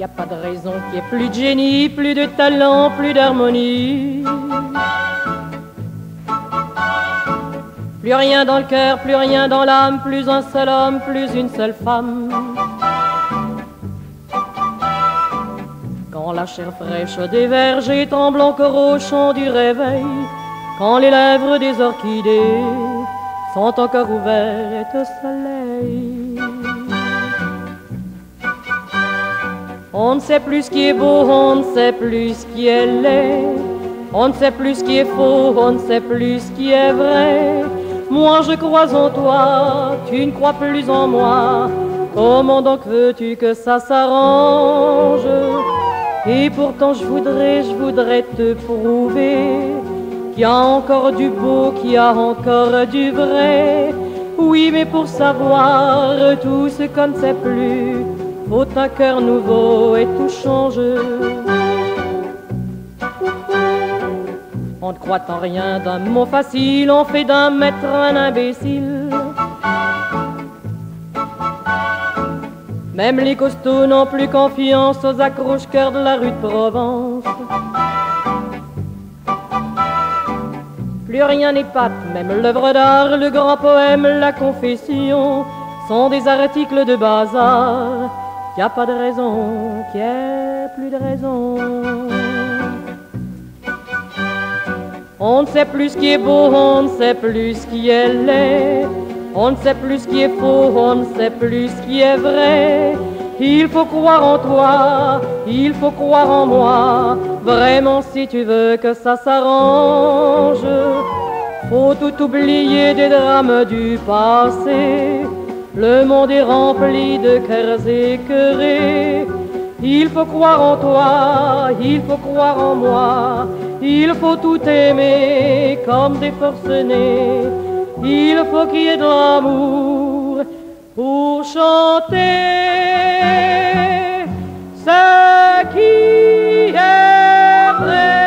Y a pas de raison qu'il y ait plus de génie, plus de talent, plus d'harmonie. Plus rien dans le cœur, plus rien dans l'âme, plus un seul homme, plus une seule femme. Quand la chair fraîche des vergers tremble encore au chant du réveil, quand les lèvres des orchidées sont encore ouvertes au soleil. On ne sait plus ce qui est beau, on ne sait plus ce qui est laid. On ne sait plus ce qui est faux, on ne sait plus ce qui est vrai. Moi je crois en toi, tu ne crois plus en moi. Comment donc veux-tu que ça s'arrange? Et pourtant je voudrais te prouver qu'il y a encore du beau, qu'il y a encore du vrai. Oui, mais pour savoir tout ce qu'on ne sait plus, faut un cœur nouveau et tout change. On ne croit en rien d'un mot facile, on fait d'un maître un imbécile. Même les costauds n'ont plus confiance aux accroche-cœurs de la rue de Provence. Plus rien n'épate, même l'œuvre d'art, le grand poème, la confession sont des articles de bazar. Y a pas de raison, qu'il y ait plus de raison. On ne sait plus ce qui est beau, on ne sait plus ce qui est laid. On ne sait plus ce qui est faux, on ne sait plus ce qui est vrai. Il faut croire en toi, il faut croire en moi. Vraiment si tu veux que ça s'arrange, faut tout oublier des drames du passé. Le monde est rempli de cœurs écœurés. Il faut croire en toi, il faut croire en moi. Il faut tout aimer comme des forcenés. Il faut qu'il y ait de l'amour pour chanter ce qui est vrai.